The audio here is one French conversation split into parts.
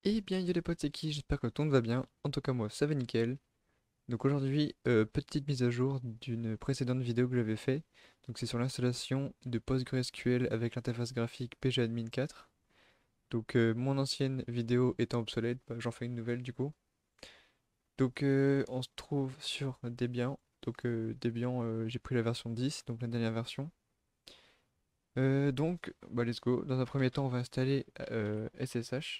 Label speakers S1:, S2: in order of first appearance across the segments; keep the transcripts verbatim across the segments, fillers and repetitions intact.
S1: Eh bien, yo les potes, c'est qui? J'espère que tout le monde va bien. En tout cas, moi, ça va nickel. Donc aujourd'hui, euh, petite mise à jour d'une précédente vidéo que j'avais fait. Donc c'est sur l'installation de PostgreSQL avec l'interface graphique pgadmin quatre. Donc euh, mon ancienne vidéo étant obsolète, bah, j'en fais une nouvelle du coup. Donc euh, on se trouve sur Debian. Donc euh, Debian, euh, j'ai pris la version dix, donc la dernière version. Euh, donc, bah let's go. Dans un premier temps, on va installer euh, S S H.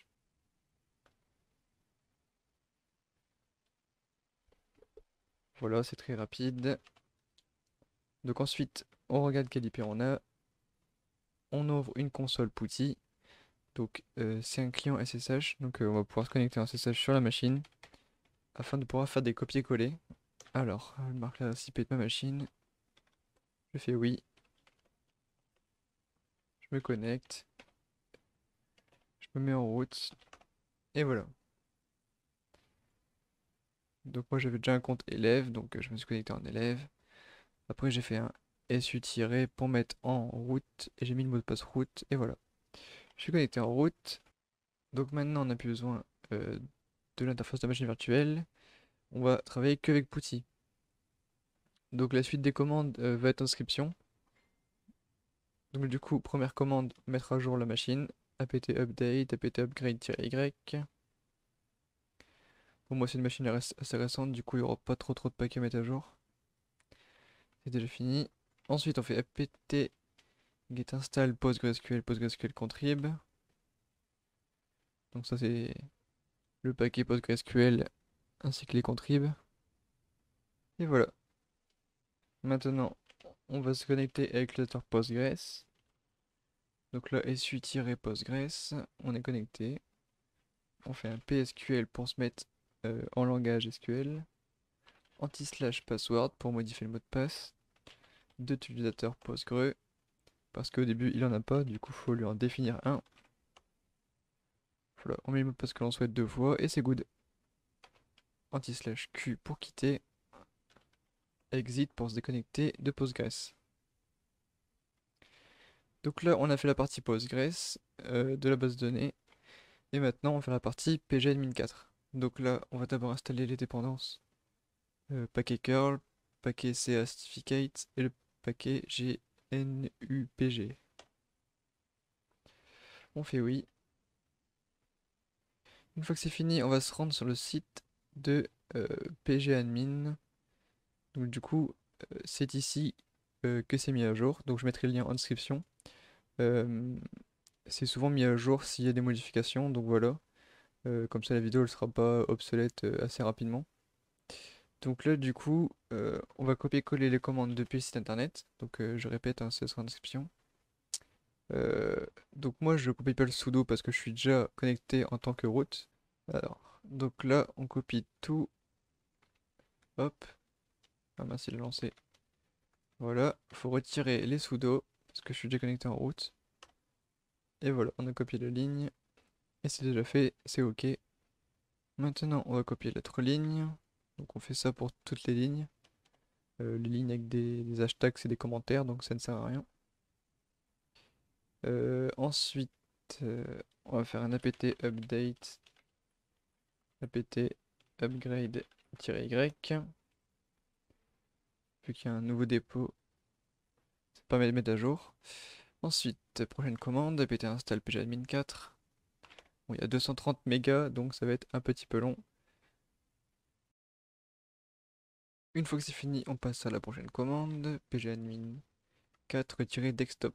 S1: Voilà, c'est très rapide. Donc ensuite, on regarde quel I P on a. On ouvre une console PuTTY. Donc euh, c'est un client S S H. Donc euh, on va pouvoir se connecter en S S H sur la machine afin de pouvoir faire des copier-coller. Alors, je marque la I P de ma machine. Je fais oui. Je me connecte. Je me mets en route. Et voilà. Donc moi j'avais déjà un compte élève. Donc euh, je me suis connecté en élève. Après j'ai fait un S U- pour mettre en route. Et j'ai mis le mot de passe route. Et voilà. Je suis connecté en route. Donc maintenant on n'a plus besoin euh, de l'interface de machine virtuelle. On va travailler qu'avec PuTTY. Donc la suite des commandes euh, va être inscription. Donc du coup, première commande, mettre à jour la machine. apt update, apt upgrade-y. Bon, moi c'est une machine assez récente, du coup il n'y aura pas trop trop de paquets à mettre à jour. C'est déjà fini. Ensuite on fait apt get install PostgreSQL, PostgreSQL contrib. Donc ça c'est le paquet PostgreSQL ainsi que les contrib. Et voilà. Maintenant, on va se connecter avec le Postgres. Donc là, su-postgres, on est connecté. On fait un P S Q L pour se mettre euh, en langage S Q L. Anti-slash password pour modifier le mot de passe. D'utilisateur Postgre. Parce qu'au début, il en a pas, du coup, faut lui en définir un. Voilà, on met le mot de passe que l'on souhaite deux fois et c'est good. Anti-slash Q pour quitter. Exit pour se déconnecter de Postgres. Donc là, on a fait la partie Postgres euh, de la base de données. Et maintenant, on va faire la partie pgadmin quatre. Donc là, on va d'abord installer les dépendances. Euh, paquet curl, paquet ca certificate et le paquet gnupg. On fait oui. Une fois que c'est fini, on va se rendre sur le site de euh, pgadmin. Donc du coup, euh, c'est ici euh, que c'est mis à jour. Donc je mettrai le lien en description. Euh, c'est souvent mis à jour s'il y a des modifications. Donc voilà. Euh, comme ça la vidéo ne sera pas obsolète euh, assez rapidement. Donc là du coup, euh, on va copier-coller les commandes depuis le site internet. Donc euh, je répète, hein, ce sera en description. Euh, donc moi je copie pas le sudo parce que je suis déjà connecté en tant que root. Alors, donc là on copie tout. Hop. Ah mince, il a lancé. Voilà, faut retirer les sudo parce que je suis déjà connecté en route. Et voilà, on a copié la ligne. Et c'est déjà fait, c'est ok. Maintenant on va copier l'autre ligne. Donc on fait ça pour toutes les lignes. Euh, les lignes avec des, des hashtags c'est des commentaires donc ça ne sert à rien. Euh, ensuite, euh, on va faire un apt update apt upgrade-y. Vu qu'il y a un nouveau dépôt, ça permet de mettre à jour. Ensuite, prochaine commande, apt install pgadmin quatre. Bon, il y a deux cent trente mégas, donc ça va être un petit peu long. Une fois que c'est fini, on passe à la prochaine commande, pgadmin quatre-desktop.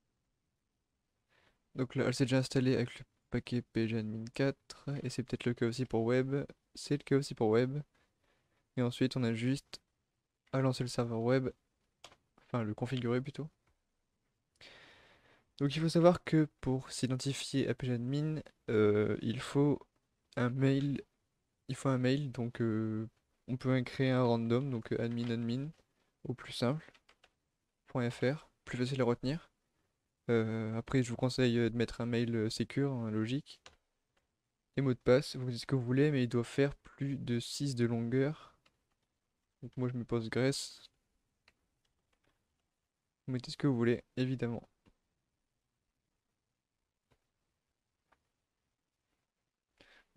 S1: Donc là, elle s'est déjà installée avec le paquet pgadmin quatre, et c'est peut-être le cas aussi pour web. C'est le cas aussi pour web. Et ensuite, on a juste à lancer le serveur web, enfin le configurer plutôt. Donc il faut savoir que pour s'identifier à pgadmin, euh, il faut un mail, il faut un mail, donc euh, on peut en créer un random, donc euh, admin admin au plus simple, .fr, plus facile à retenir. Euh, après je vous conseille euh, de mettre un mail euh, secure, hein, logique. Et mot de passe, vous dites ce que vous voulez, mais il doit faire plus de six de longueur. Donc moi je mets Postgres, vous mettez ce que vous voulez, évidemment.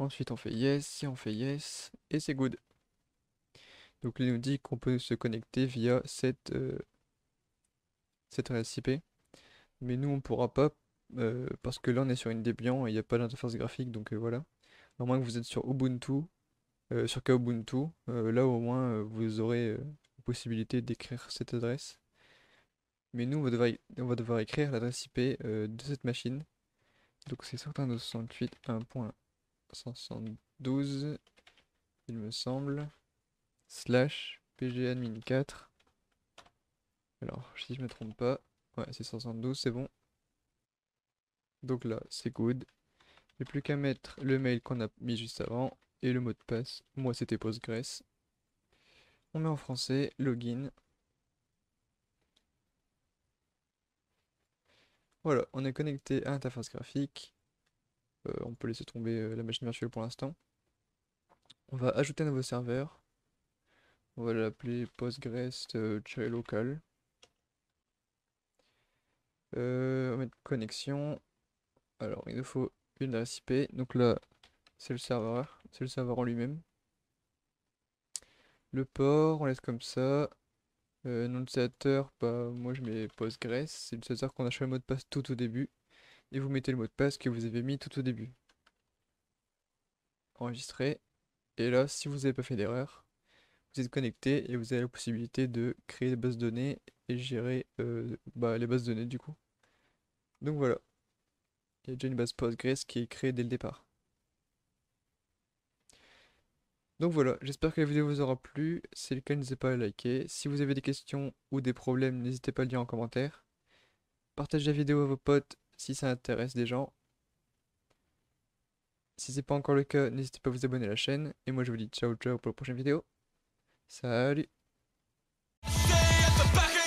S1: Ensuite on fait yes, si on fait yes, et c'est good. Donc il nous dit qu'on peut se connecter via cette, euh, cette adresse I P. Mais nous on pourra pas, euh, parce que là on est sur une Debian et il n'y a pas d'interface graphique, donc euh, voilà. À moins que vous êtes sur Ubuntu, euh, sur Kubuntu, euh, là au moins euh, vous aurez euh, la possibilité d'écrire cette adresse. Mais nous on va devoir, y- on va devoir écrire l'adresse I P euh, de cette machine. Donc c'est cent un point deux cent soixante-huit point un point cent soixante-douze, il me semble, slash pgadmin quatre. Alors si je me trompe pas, ouais c'est cent soixante-douze, c'est bon. Donc là c'est good. Il n'y a plus qu'à mettre le mail qu'on a mis juste avant et le mot de passe. Moi c'était Postgres. On met en français, login. Voilà, on est connecté à l'interface graphique. Euh, on peut laisser tomber euh, la machine virtuelle pour l'instant. On va ajouter un nouveau serveur. On va l'appeler Postgres-local. Euh, on va mettre connexion. Alors il nous faut une adresse I P. Donc là, c'est le serveur. C'est le serveur en lui-même. Le port, on laisse comme ça. Euh, nom d'utilisateur, bah moi je mets Postgres. C'est l'utilisateur qu'on a choisi le mot de passe tout au début. Et vous mettez le mot de passe que vous avez mis tout au début. Enregistrer. Et là, si vous n'avez pas fait d'erreur, vous êtes connecté et vous avez la possibilité de créer des bases de données et gérer euh, bah, les bases de données du coup. Donc voilà, il y a déjà une base Postgres qui est créée dès le départ. Donc voilà, j'espère que la vidéo vous aura plu. Si c'est le cas, n'hésitez pas à liker. Si vous avez des questions ou des problèmes, n'hésitez pas à le dire en commentaire. Partagez la vidéo à vos potes si ça intéresse des gens. Si c'est pas encore le cas, n'hésitez pas à vous abonner à la chaîne. Et moi je vous dis ciao ciao pour la prochaine vidéo. Salut!